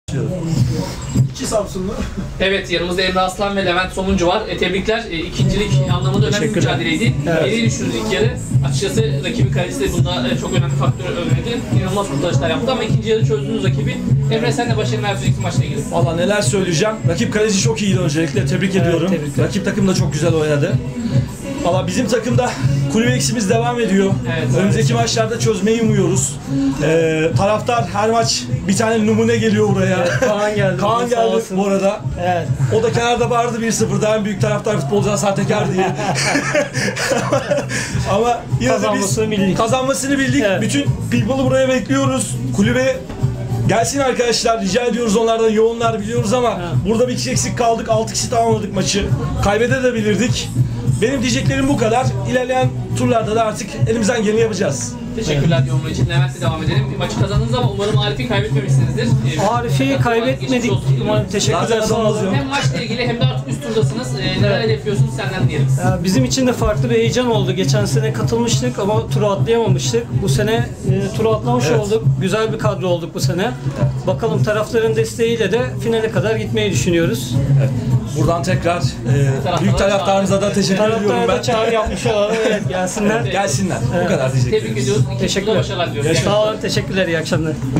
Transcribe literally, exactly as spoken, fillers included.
İki Samsunlu. Evet, yanımızda Emre Aslan ve Levent Somuncu var. E, tebrikler. E, ikincilik anlamında önemli bir mücadeleydi. Evet. Geriye düştünüz ilk yarı. Açıkçası rakibin kalesi de bunda e, çok önemli faktör önemliydi. İnanılmaz kurtarışlar yaptı ama ikinci yarı çözdünüz rakibi. Emre, sen de başarılı vereceksin maçla ilgili. Valla neler söyleyeceğim. Rakip kaleci çok iyiydi öncelikle. Tebrik ediyorum. tebrikler. Rakip takım da çok güzel oynadı. Valla bizim takımda kulübe eksimiz devam ediyor. Evet, Önümüzdeki maçlarda çözmeyi umuyoruz. Ee, taraftar her maç bir tane numune geliyor buraya. Evet, Kaan geldi. Kaan Sağ geldi olsun. bu arada. Evet. O da kenarda bağırdı bir sıfırda en büyük taraftar futbolcular sahtekar diye. Ama yine de biz Kazanmasını bildik. kazanmasını bildik. Evet. Bütün people'ı buraya bekliyoruz. Kulübe gelsin arkadaşlar, rica ediyoruz, onlardan yoğunlar biliyoruz ama Evet. burada bir kişi eksik kaldık, altı kişi tamamladık maçı. Kaybedebilirdik. Benim diyeceklerim bu kadar. İlerleyen turlarda da artık elimizden geleni yapacağız. Teşekkürler yorumun için. Levent'le devam edelim. Maçı kazandınız ama umarım Arif'i kaybetmemişsinizdir. E, Arif'i takım kaybetmedik. geçmiş olsun diliyorum. Umarım teşekkürler. Zaten Sağ olun. sonumuz yok. Hem maçla ilgili hem de artık üst turdasınız. E, neler hedefliyorsunuz senden diyelim. Ya bizim için de farklı bir heyecan oldu. Geçen sene katılmıştık ama turu atlayamamıştık. Bu sene e, turu atlamış Evet. olduk. Güzel bir kadro olduk bu sene. Bakalım taraftarın desteğiyle de finale kadar gitmeyi düşünüyoruz. Evet. Buradan tekrar e, büyük taraftarımıza da teşekkür ediyorum Taraftara ben. da çağrı yapmış olalım. Evet, gelsinler. Gelsinler. Bu kadar diyeceklerim. Tebrik ediyoruz. İkinci turda Teşekkürler. başarılar diliyoruz. Sağ olun, teşekkürler, iyi akşamlar.